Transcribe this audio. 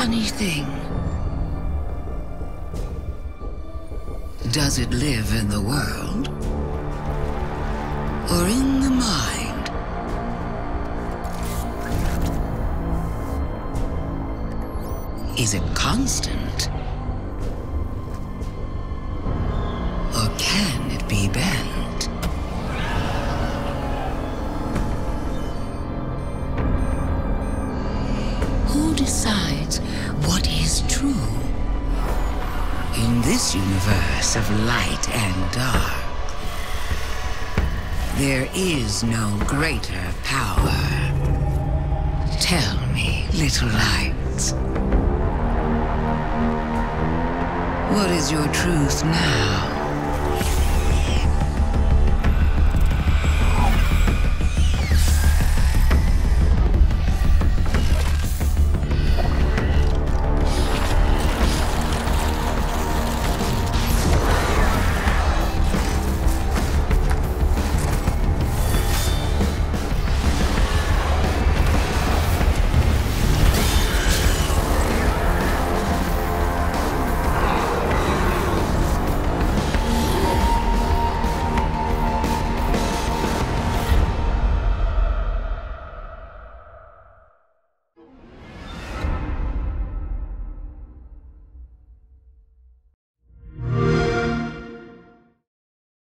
funny thing. Does it live in the world? Or in the mind? Is it constant? Or can it be bent? Who decides what is true? In this universe of light and dark, there is no greater power. Tell me, little lights, what is your truth now?